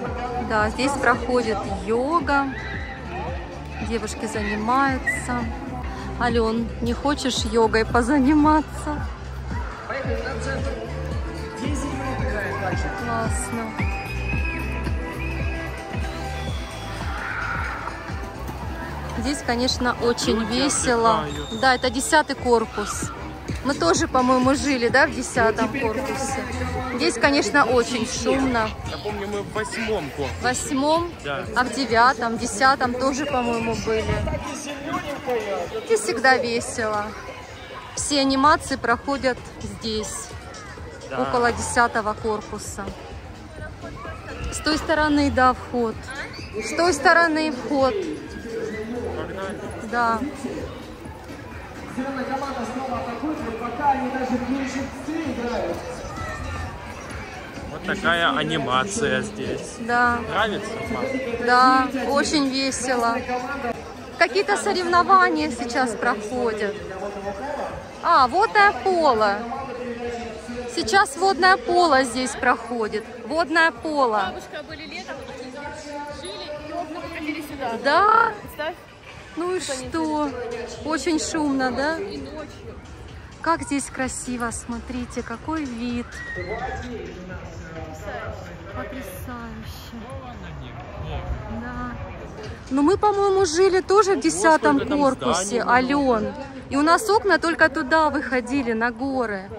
Да, здесь проходит йога. Девушки занимаются. Ален, не хочешь йогой позаниматься? Классно. Здесь, конечно, очень весело. Да, это 10-й корпус. Мы тоже, по-моему, жили, да, в 10-м корпусе. Здесь, конечно, очень шумно. Я помню, мы в 8-м корпусе. В 8-м, да. А в 9-м, 10-м тоже, по-моему, были. Здесь всегда весело. Все анимации проходят здесь, да. Около 10-го корпуса. С той стороны, да, вход. С той стороны вход. Да. Команда снова атакует, пока они даже ближе к цели играют. Вот такая анимация здесь. Да. Нравится? Да, очень весело. Какие-то соревнования сейчас проходят. А, водное поло. Сейчас водное поло здесь проходит. Водное поло. Бабушка были летом, жили и окна выходили сюда. Да? Представь. Ну и что? Очень шумно, да? И ночью. Как здесь красиво, смотрите, какой вид. Потрясающе. Да. Но мы, по-моему, жили тоже в 10-м корпусе, Ален. И у нас окна только туда выходили, на горы.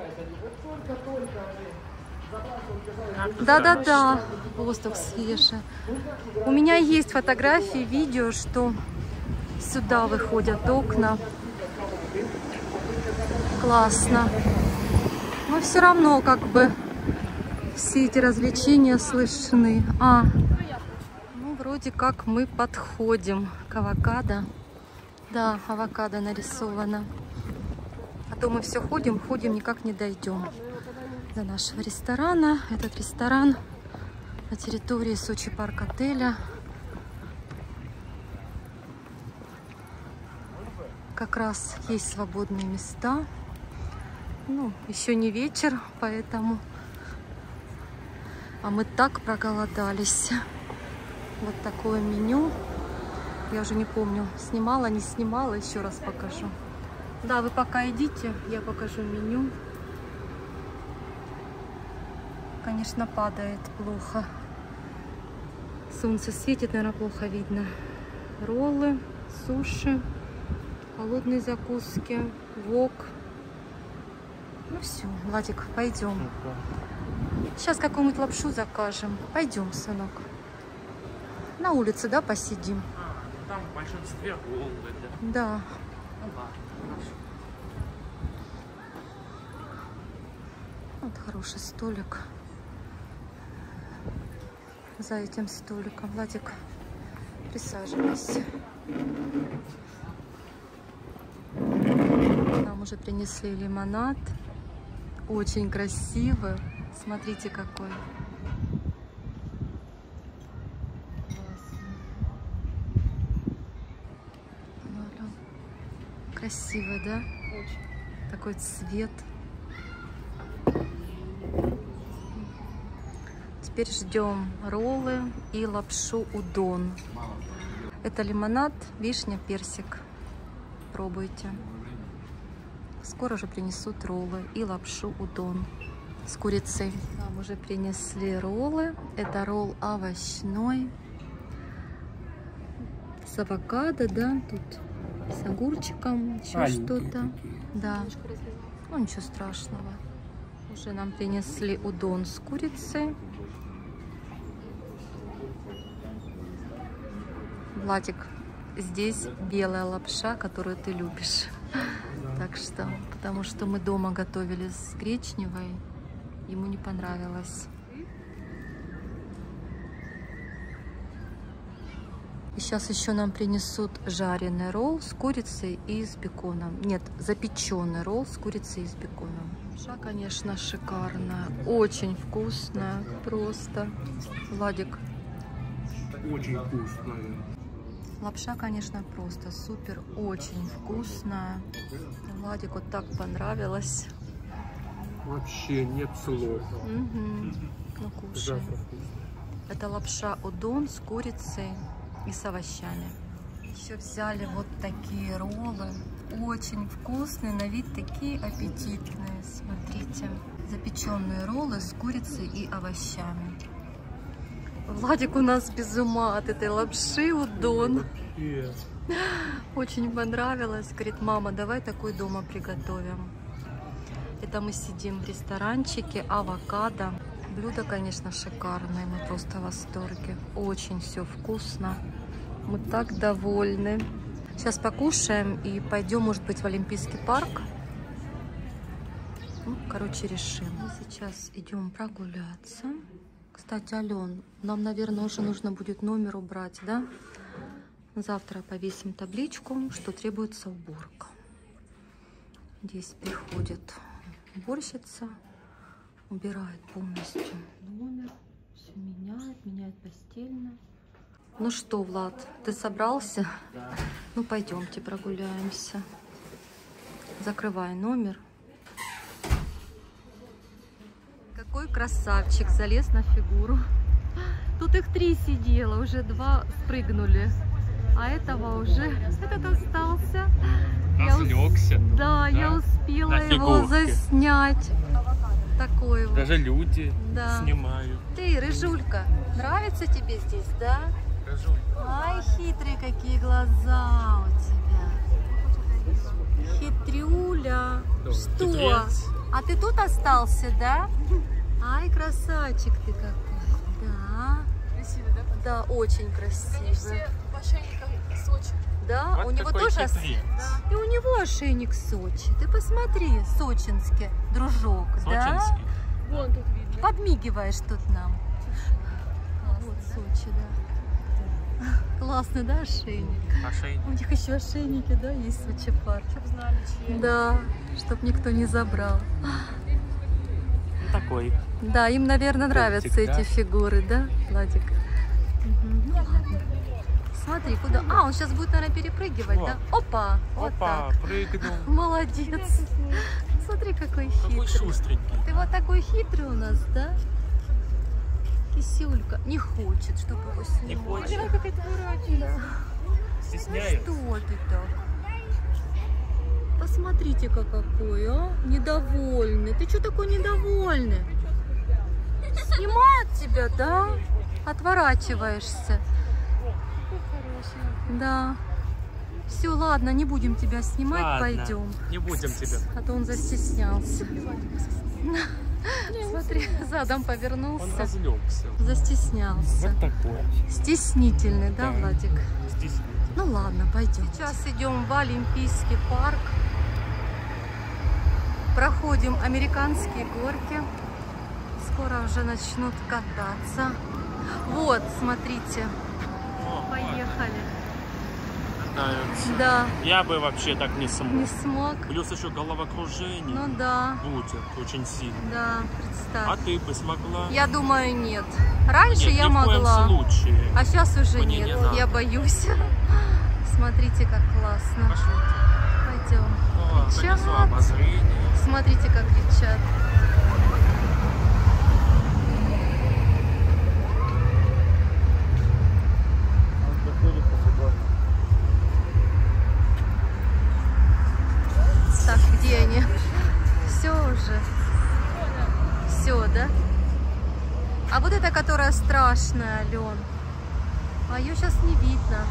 Да-да-да, воздух свежий. У меня есть фотографии, видео, что сюда выходят окна. Классно. Но все равно как бы все эти развлечения слышны. Ну вроде как мы подходим к авокадо. Да, авокадо нарисовано. А то мы все ходим, никак не дойдем до нашего ресторана. Этот ресторан на территории Сочи Парк отеля. Как раз есть свободные места. Ну, еще не вечер, поэтому... А мы так проголодались. Вот такое меню. Я уже не помню, снимала, не снимала. Еще раз покажу. Да, вы пока идите, я покажу меню. Конечно, падает плохо. Солнце светит, наверное, плохо видно. Роллы, суши, холодные закуски, вок. Ну все, Владик, пойдем. Сейчас какую-нибудь лапшу закажем. Пойдем, сынок. На улице, да, посидим? Там в большинстве роллы, да. Да. Ну ладно, хорошо. Вот хороший столик. За этим столиком. Владик, присаживайся. Нам уже принесли лимонад. Очень красивый. Смотрите, какой. Красивый, да? Очень. Такой цвет. Теперь ждем роллы и лапшу удон. Это лимонад, вишня, персик. Пробуйте. Скоро же принесут роллы и лапшу удон с курицей. Нам уже принесли роллы. Это ролл овощной. С авокадо, да, тут с огурчиком, еще что-то. Да. Ну, ничего страшного. Уже нам принесли удон с курицей. Владик, здесь белая лапша, которую ты любишь. Так что, потому что мы дома готовили с гречневой, ему не понравилось. И сейчас еще нам принесут жареный ролл с курицей и с беконом. Нет, запеченный ролл с курицей и с беконом. Лапша, конечно, шикарная, очень вкусная, просто. Владик. Очень вкусная. Лапша, конечно, просто супер, очень вкусная. Владику так понравилось. Вообще нет слов. Угу. Ну, кушай. Это лапша удон с курицей и с овощами. Еще взяли вот такие роллы. Очень вкусные, на вид такие аппетитные. Смотрите. Запеченные роллы с курицей и овощами. Владик у нас без ума от этой лапши удон. Очень понравилось. Говорит, мама, давай такой дома приготовим. Это мы сидим в ресторанчике, авокадо. Блюдо, конечно, шикарное. Мы просто в восторге. Очень все вкусно. Мы так довольны. Сейчас покушаем и пойдем, может быть, в Олимпийский парк. Ну, короче, решим. Мы сейчас идем прогуляться. Кстати, Ален, нам, наверное, уже нужно будет номер убрать, да? Завтра повесим табличку, что требуется уборка. Здесь приходит уборщица, убирает полностью номер, все меняет постельно. Ну что, Влад, ты собрался? Да. Ну, пойдемте прогуляемся. Закрывай номер. Какой красавчик, залез на фигуру. Тут их 3 сидело, уже 2 спрыгнули. А этого уже, этот остался. Разлегся. Да, я успела На его фигурке. заснять. Такой вот. Даже люди Да. снимают. Ты, рыжулька, нравится тебе здесь, да? Ай, хитрые какие глаза у тебя. Хитрюля. Да, Что? хитрец. А ты тут остался, да? Ай, красавчик ты какой. Да. Красивый, да? Да, очень красивый. Они все в ошейниках Сочи. Да, Вот у него какой тоже... хитрец. И у него ошейник Сочи. Ты посмотри, сочинский дружок, да? Сочинский. Вон тут видно. Подмигиваешь тут нам. Вот Сочи, да. Классный, да, ошейник? Ошейник. У них еще ошейники, да, есть в Сочи парк. Чтоб знали, чьи. Да, чтоб никто не забрал. Такой. Да, им, наверное, нравятся Котик, эти да? фигуры, да, Владик? Мгм. Ну ладно. Смотри, куда... А, он сейчас будет, наверное, перепрыгивать, Во. да? Опа! Вот Опа, так. прыгнул. Молодец. Смотри, какой Какой хитрый. шустренький. Ты вот такой хитрый у нас, да? Кисюлька не хочет, чтобы его снимали. Не хочет. Давай какая-то дурачка. Стесняется. Что ты так? Посмотрите-ка какой, а? Недовольный. Ты что такой недовольный? Снимают тебя, да? Отворачиваешься. Да. Все, ладно, не будем тебя снимать, Ладно, пойдем. не будем тебя. А то он застеснялся. Смотри, задом Он повернулся. разлегся. Застеснялся. Вот такой. Стеснительный, да, Да. Владик? Стеснительный. Ну ладно, пойдем. Сейчас идем в Олимпийский парк. Проходим американские горки. Скоро уже начнут кататься. Вот, смотрите, О, поехали. катаются. Да, Я бы вообще так не смог. не смог. Плюс еще головокружение Ну да, будет очень сильно. да, А представь. ты бы смогла? Я думаю, нет. Раньше Нет, я ни в коем могла, случае. а сейчас уже Мне не нет. надо. Я боюсь. Смотрите, как классно. Пошлите. Пойдем. О, Кричат. колесо обозрения. Смотрите, как кричат. Так, где они? Все уже. Все, да? А вот эта, которая страшная, Ален. А ее сейчас не видно.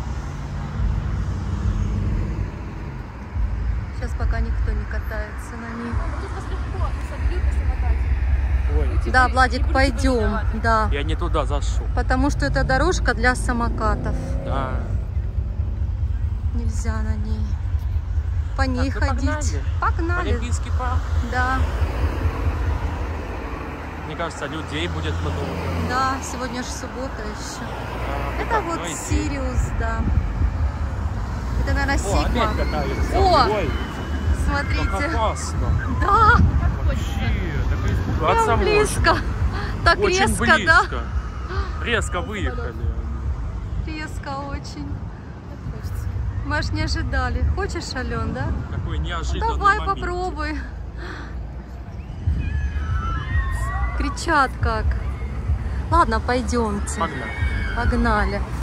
Сейчас пока никто не катается на ней. Тут вас легко собьют, если мотать. Ой, Да, Владик, пойдем. Да. я не туда зашел. Потому что это дорожка для самокатов. Да. Нельзя на ней. По ней Так, ну ходить. Погнали. Олимпийский парк. Да, Мне кажется, людей будет много. да, сегодня же суббота еще. Да, Это вот выходной день. Сириус, да. Это, наверное, О, Сигма. опять катаются. О! Ой, как Смотрите. опасно. Да, Вообще, так прям испугаться близко. можно. Так Очень резко, близко. да? Резко выехали. Резко очень. Мы аж не ожидали. Хочешь, Ален, да? Какой неожиданный Давай момент. попробуй. Кричат как. Ладно, пойдемте. Погнали. Погнали.